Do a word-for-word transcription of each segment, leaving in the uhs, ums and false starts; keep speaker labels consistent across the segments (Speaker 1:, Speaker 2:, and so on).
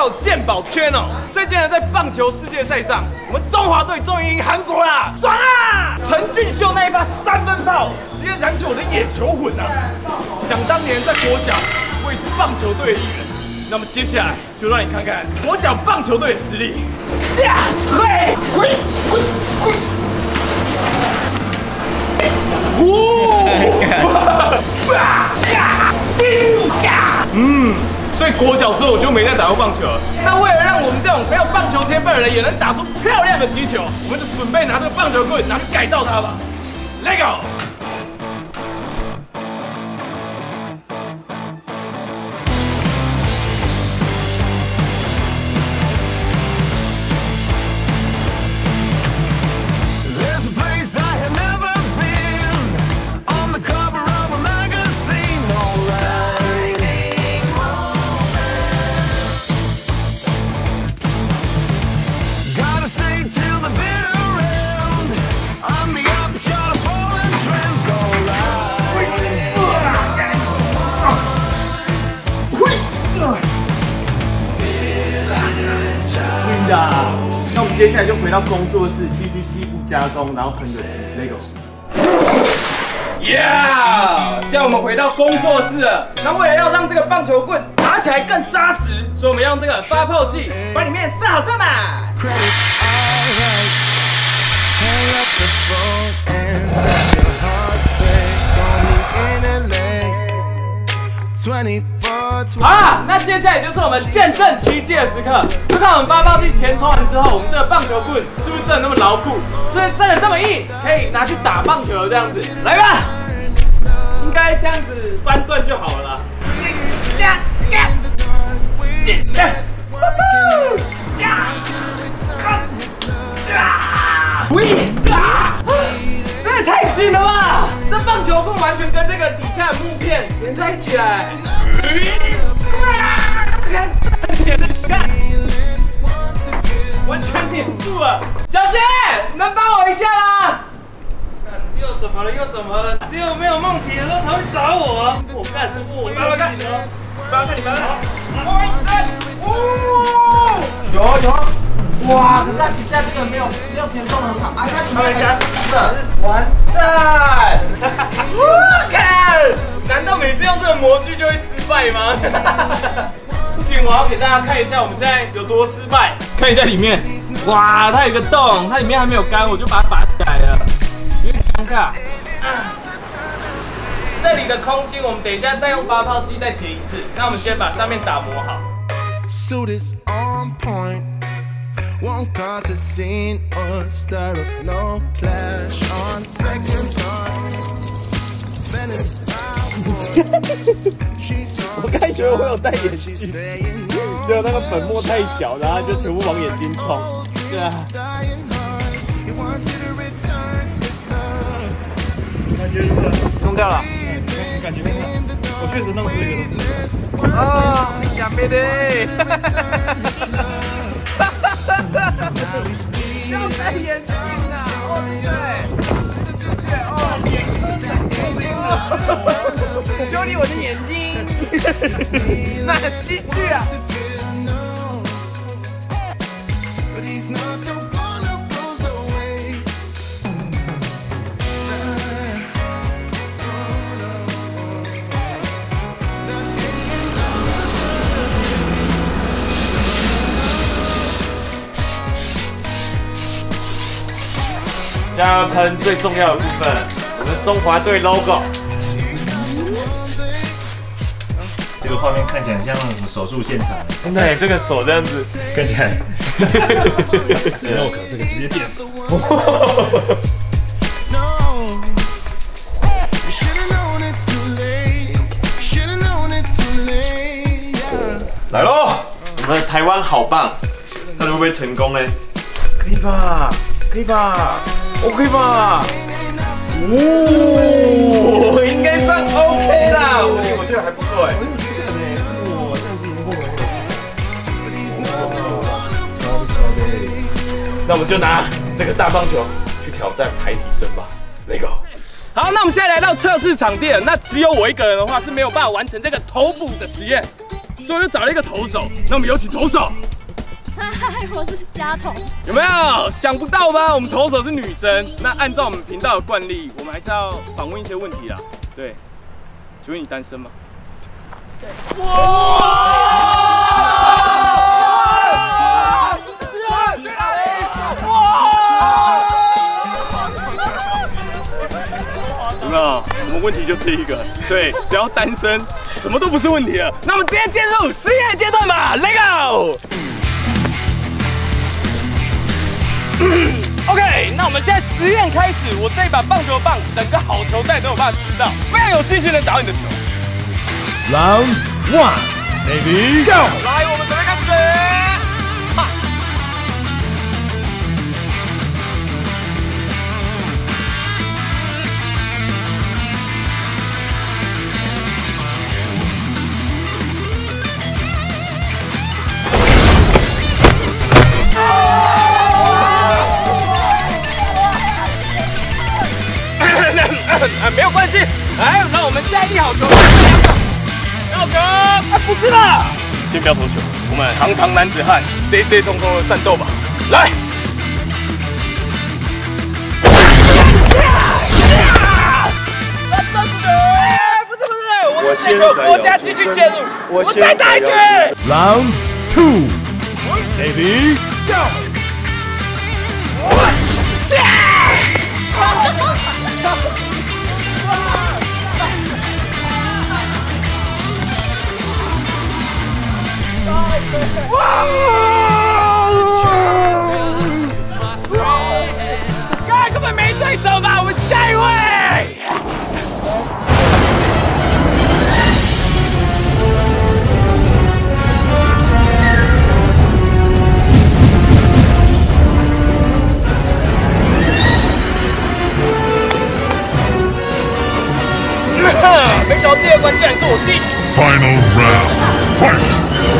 Speaker 1: 到健宝圈哦！最近呢，在棒球世界赛上，我们中华队终于赢韩国啦，爽啊！陈俊秀那一发三分炮，直接燃起我的野球魂啊！想当年在国小，我也是棒球队的一员。那么接下来就让你看看国小棒球队的实力。呀，嘿，嘿，嘿，嘿。 嗯，所以国小之后我就没再打过棒球了。那为了让我们这种没有棒球天分的人也能打出漂亮的击球，我们就准备拿这个棒球棍拿去改造它吧。Let go！ 那我们接下来就回到工作室，继续西部加工，然后喷个漆。那个 ，Yeah！ 现在我们回到工作室了。那为了要让这个棒球棍打起来更扎实，所以我们用这个发泡剂把里面塞好塞满。好啦，那接下来就是我们见证奇迹的时刻。就看我们发泡剂填充完之后，我们这个棒球棍是不是真的那么牢固？所以真的这么硬，可以拿去打棒球这样子。来吧，应该这样子翻段就好了啦。这也太紧了吧！这棒球棍完全跟这个底下的木片连在一起来。 看，完全黏住了。小姐，能帮我一下吗？又怎么了？又怎么了？只有没有梦琪的时候才会找我。我干，我帮我看，帮我看你们好。哦，有啊有啊。哇，可是它底下这个没有没有填充很好，啊，它里面还湿的，完蛋！我看，难道每次用这个模具就会失败吗？不行，我要给大家看一下我们现在有多失败。看一下里面，哇，它有个洞，它里面还没有干，我就把它拔起来了，有点尴尬。啊，这里的空心，我们等一下再用发泡机再填一次。那我们先把上面打磨好。 Won't cause a scene or stir up no clash on second thought. 我刚才觉得我有戴眼镜，结果那个粉末太小，然后就全部往眼睛冲。对啊。感觉如何？弄掉了。感觉我确实弄出一个。啊，呀妹的！要戴眼镜啊！哦，对，这就是哦，眼睛修理我的眼睛，那进去啊！现在要喷最重要的部分，我们中华队 logo。
Speaker 2: 这个画面看起来像什么手术现场？
Speaker 1: 对，这个手这样子
Speaker 2: 看起来，
Speaker 1: 那我可这个直接电死。来喽！我们的台湾好棒，看会不会成功呢？可以吧？可以吧？ OK 吧？哦，应该算 OK 啦。我我觉得还不错哎。哇，这样子已经过来了。那我们就拿这个大棒球去挑战台体生吧。Let go。好，那我们现在来到测试场地了。那只有我一个人的话是没有办法完成这个头部的实验。
Speaker 3: 所以我就找了一个投手。那我们有请投手。
Speaker 4: 嗨，我是家彤。
Speaker 3: 有没有想不到吧？我们投手是女生。那按照我们频道的惯例，我们还是要访问一些问题啦。对，请问你单身吗？对。哇！去哪里？哇！有没有？我们问题就这一个。对，只要单身，什么都不是问题了。那我们直接进入实验阶段吧 ，Let's go！ OK， 那我们现在实验开始。我这一把棒球棒，整个好球带都有办法吃到，非常有信心的打你的球。
Speaker 5: Round one, baby, go！
Speaker 3: 来，我们准备开始。哈！啊，没有关系。来，那我们现在一好球，两球，好球！啊，不是啦，先不要投球，我们堂堂男子汉，C C 通通的战斗吧。来，站住！不是不是，我的球国家继续介入，我再打一局。
Speaker 5: Round two, baby, go！
Speaker 3: 哇！刚才根本没对手吧？我们下一位。没想到第二关竟然是我弟。
Speaker 5: Final round, fight！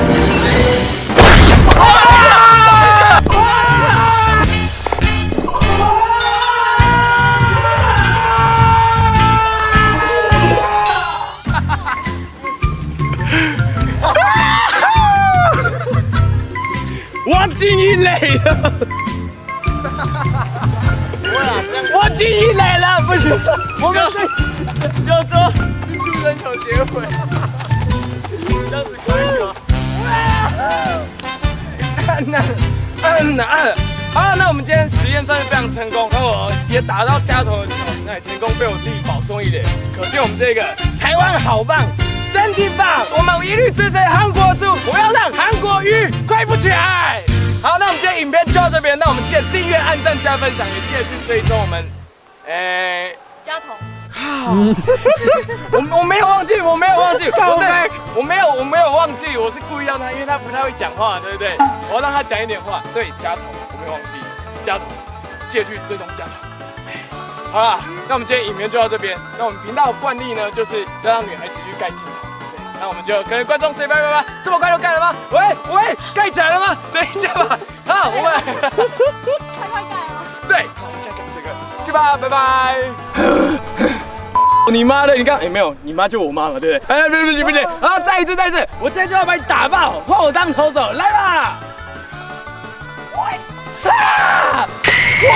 Speaker 3: 我进一垒了，我进一垒了，不行，我们就就说是出生球结尾，这样子可以吗？那嗯那好，那我们今天实验算是非常成功，那我也打到家头的球，那也成功被我弟保送一垒，可见我们这个台湾好棒。真的棒！我们一律支持韩国输，我要让韩国瑜快富起来。好，那我们今天影片就到这边，那我们记得订阅、按赞、加分享，也记得去追踪我们，诶，
Speaker 4: 家彤。
Speaker 3: 好，我我没有忘记，我没有忘记，我在，我没有我没有忘记，我是故意让他，因为他不太会讲话，对不对？我要让他讲一点话。对，家彤，我没有忘记，家彤，记得去追踪家彤。好啦，那我们今天影片就到这边。那我们频道的惯例呢，就是要让女孩子去盖镜头。对，那我们就跟观众 say 拜拜吧。这么快就盖了吗？喂喂，盖起来了吗？等一下吧。好，我们
Speaker 4: 快快盖了。
Speaker 3: 对，那我们现在盖这个，去吧，拜拜。你妈的！你刚哎、欸、没有，你妈就我妈嘛，对不对？哎，不对不对不对，好，再一次再一次，我今天就要把你打爆，换我当投手，来吧！我操！哇！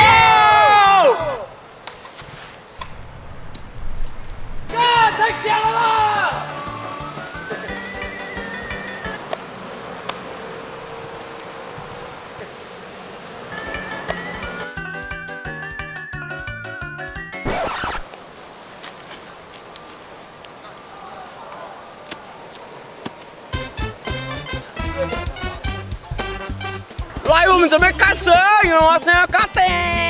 Speaker 3: 干，太强了吧！来，我们准备开始，因为我想要搞定。